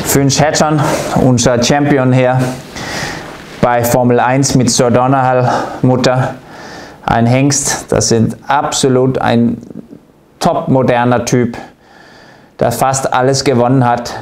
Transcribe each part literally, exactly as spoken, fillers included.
Fünf Hätschern, unser Champion hier bei Formel eins mit Sir Donnerhall Mutter. Ein Hengst, das sind absolut ein top moderner Typ, der fast alles gewonnen hat.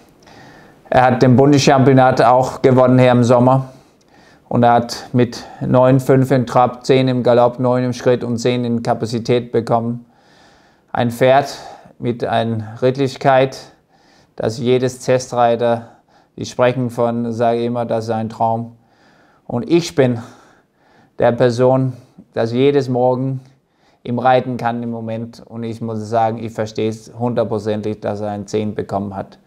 Er hat den Bundeschampionat auch gewonnen hier im Sommer und er hat mit neun Komma fünf in Trab, zehn im Galopp, neun im Schritt und zehn in Kapazität bekommen. Ein Pferd mit einer Ritterlichkeit, dass jedes Testreiter, die sprechen von, sage immer, das ist ein Traum. Und ich bin der Person, dass jedes Morgen ihm reiten kann im Moment. Und ich muss sagen, ich verstehe es hundertprozentig, dass er ein zehn bekommen hat.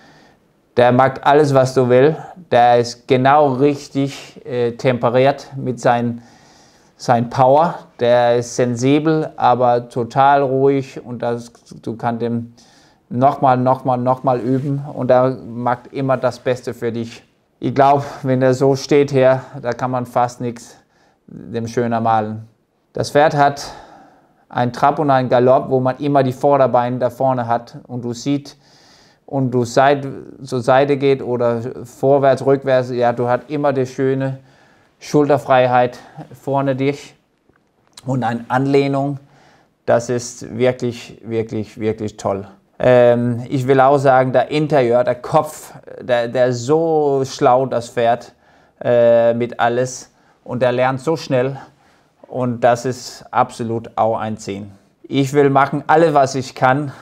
Der mag alles, was du willst. Der ist genau richtig äh, temperiert mit seinem sein Power. Der ist sensibel, aber total ruhig. Und das, du kannst ihm nochmal, nochmal, nochmal üben. Und er macht immer das Beste für dich. Ich glaube, wenn er so steht hier, da kann man fast nichts dem schöner malen. Das Pferd hat einen Trab und einen Galopp, wo man immer die Vorderbeine da vorne hat. Und du siehst, und du Seite, zur Seite geht oder vorwärts, rückwärts, ja, du hast immer die schöne Schulterfreiheit vorne dich und eine Anlehnung. Das ist wirklich, wirklich, wirklich toll. Ähm, ich will auch sagen, der Interieur, der Kopf, der, der ist so schlau, das Pferd, äh, mit alles. Und der lernt so schnell. Und das ist absolut auch ein zehn. Ich will machen alles, was ich kann,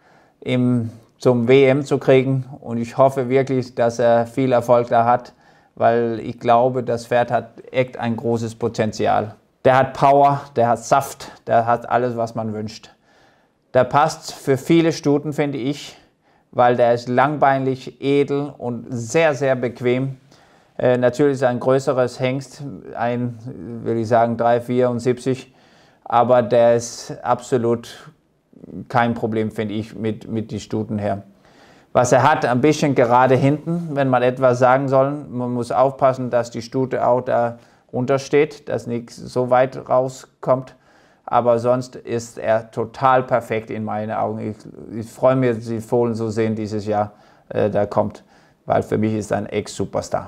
im zum W M zu kriegen und ich hoffe wirklich, dass er viel Erfolg da hat, weil ich glaube, das Pferd hat echt ein großes Potenzial. Der hat Power, der hat Saft, der hat alles, was man wünscht. Der passt für viele Stuten, finde ich, weil der ist langbeinig, edel und sehr, sehr bequem. Äh, natürlich ist er ein größeres Hengst, ein, würde ich sagen, drei Komma vierundsiebzig, aber der ist absolut kein Problem, finde ich, mit, mit den Stuten her. Was er hat, ein bisschen gerade hinten, wenn man etwas sagen soll. Man muss aufpassen, dass die Stute auch da runter steht, dass nichts so weit rauskommt. Aber sonst ist er total perfekt in meinen Augen. Ich, ich freue mich, die Fohlen zu sehen dieses Jahr, äh, da kommt, weil für mich ist er ein Ex-Superstar.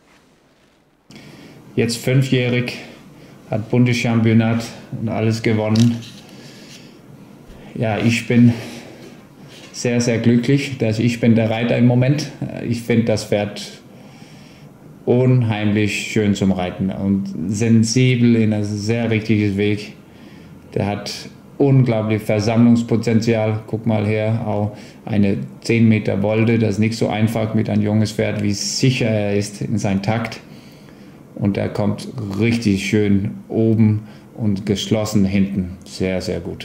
Jetzt fünfjährig, hat Bundeschampionat und alles gewonnen. Ja, ich bin sehr, sehr glücklich, dass ich bin der Reiter im Moment. Ich finde das Pferd unheimlich schön zum Reiten und sensibel in einem sehr richtigen Weg. Der hat unglaublich Versammlungspotenzial. Guck mal her, auch eine zehn Meter Wolde, das ist nicht so einfach mit einem junges Pferd, wie sicher er ist in seinem Takt. Und er kommt richtig schön oben und geschlossen hinten. Sehr, sehr gut.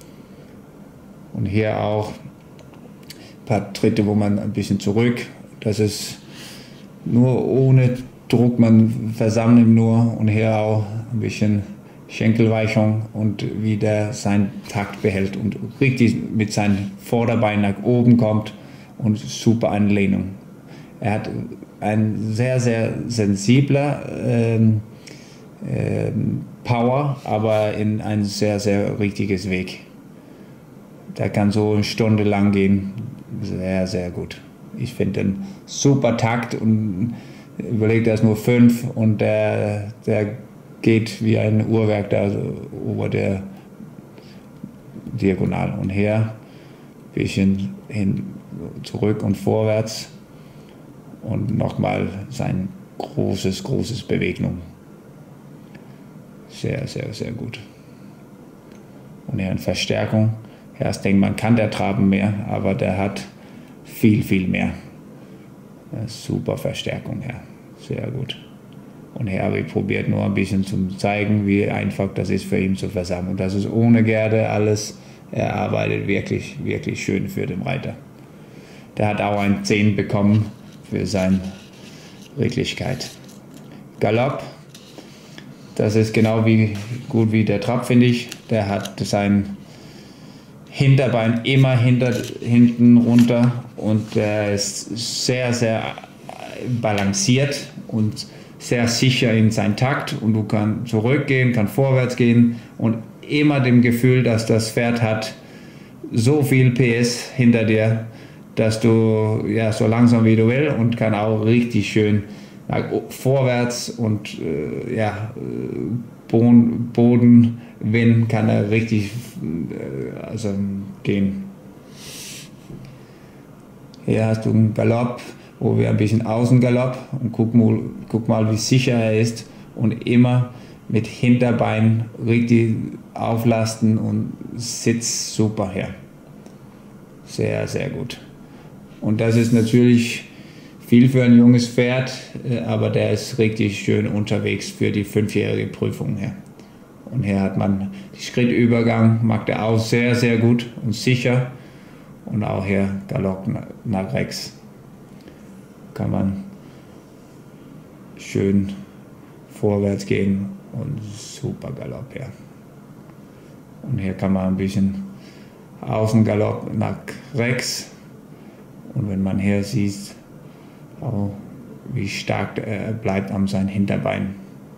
Und hier auch ein paar Tritte, wo man ein bisschen zurück, das ist nur ohne Druck, man versammelt nur und hier auch ein bisschen Schenkelweichung und wie der seinen Takt behält und richtig mit seinen Vorderbeinen nach oben kommt und super Anlehnung. Er hat ein sehr, sehr sensibler ähm, ähm, Power, aber in ein sehr, sehr richtiges Weg. Der kann so eine Stunde lang gehen, sehr, sehr gut. Ich finde den super Takt und überlegt, er ist nur fünf und der, der geht wie ein Uhrwerk da also über der Diagonal. Und hier ein bisschen hin, zurück und vorwärts und nochmal sein großes, großes Bewegung. Sehr, sehr, sehr gut. Und hier eine Verstärkung. Erst denkt man, kann der Traben mehr, aber der hat viel, viel mehr. Super Verstärkung, ja, sehr gut. Und hier habe ich probiert, nur ein bisschen zu zeigen, wie einfach das ist für ihn zu versammeln. Das ist ohne Gerde alles. Er arbeitet wirklich, wirklich schön für den Reiter. Der hat auch ein zehn bekommen für seine Redlichkeit. Galopp, das ist genau wie gut wie der Trab, finde ich. Der hat sein Hinterbein immer hinter, hinten runter und der ist sehr, sehr balanciert und sehr sicher in seinem Takt und du kannst zurückgehen, kann vorwärts gehen und immer dem Gefühl, dass das Pferd hat so viel P S hinter dir, dass du ja so langsam wie du willst und kann auch richtig schön vorwärts und äh, ja, Boden, Bodenwind kann er richtig äh, also gehen. Hier hast du einen Galopp, wo wir ein bisschen Außengalopp und guck mal, guck mal, wie sicher er ist und immer mit Hinterbein richtig auflasten und sitzt super her. Sehr, sehr gut. Und das ist natürlich viel für ein junges Pferd, aber der ist richtig schön unterwegs für die fünfjährige Prüfung her. Und hier hat man den Schrittübergang, macht er auch sehr, sehr gut und sicher. Und auch hier Galopp nach Rex. Kann man schön vorwärts gehen und super Galopp her. Und hier kann man ein bisschen Außengalopp nach Rex. Und wenn man hier sieht, auch wie stark er bleibt an seinem Hinterbein.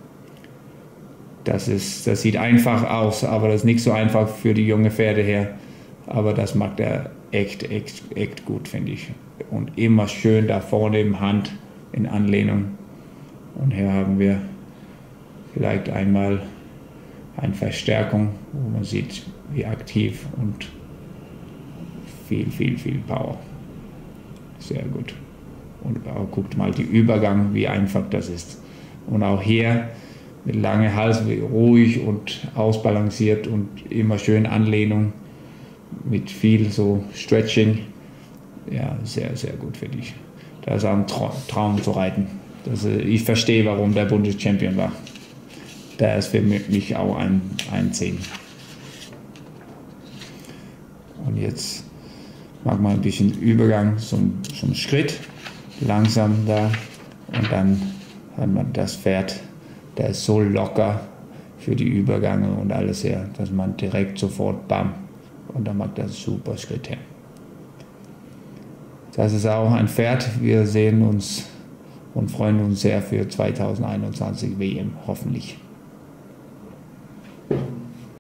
Das, ist, das sieht einfach aus, aber das ist nicht so einfach für die jungen Pferde her. Aber das macht er echt, echt, echt gut, finde ich. Und immer schön da vorne im Hand in Anlehnung. Und hier haben wir vielleicht einmal eine Verstärkung, wo man sieht, wie aktiv und viel, viel, viel Power. Sehr gut. Und auch guckt mal die Übergang, wie einfach das ist. Und auch hier mit langem Hals, ruhig und ausbalanciert und immer schön Anlehnung mit viel so Stretching. Ja, sehr, sehr gut für dich. Das ist auch ein Traum zu reiten. Das, ich verstehe, warum der Bundeschampion war. Der ist für mich auch ein, ein zehn. Und jetzt machen wir ein bisschen Übergang zum, zum Schritt. Langsam da. Und dann hat man das Pferd, der ist so locker für die Übergänge und alles her, dass man direkt sofort bam. Und dann macht das super Schritt her. Das ist auch ein Pferd. Wir sehen uns und freuen uns sehr für zweitausendeinundzwanzig W M, hoffentlich.